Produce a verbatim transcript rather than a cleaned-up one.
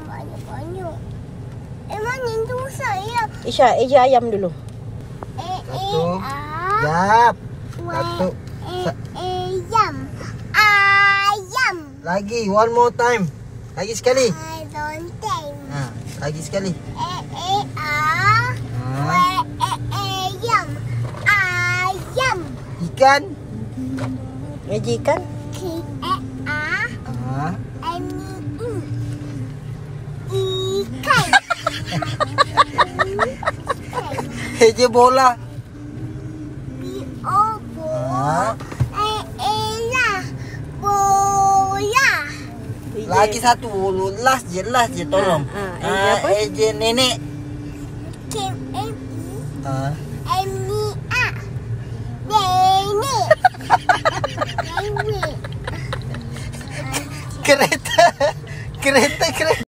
banyak-banyak. Emang itu saya. Isya, Eja ayam dulu. Eh, Satu. eh, ah. Jap. Wa- Satu. Eh, Sa- ayam. Ayam. Lagi, one more time. Lagi sekali. I don't think. Ha, lagi sekali. Eh, eh, ah. Ha. Wa- eh, ayam. Ayam. Ikan. Eja ikan. K, eh, ah. Ha. M, I. Ikan. Eja bola. B, O, bo. Ha. Eh, eh, lah. Bola. Eja. Lagi satu. Last je, last je tolong. Ha, ha. Ha, Eja apa? Eja nenek. K, M, I. Ha. M, I, A. Nenek. Nenek. Kereta. Kereta, kereta.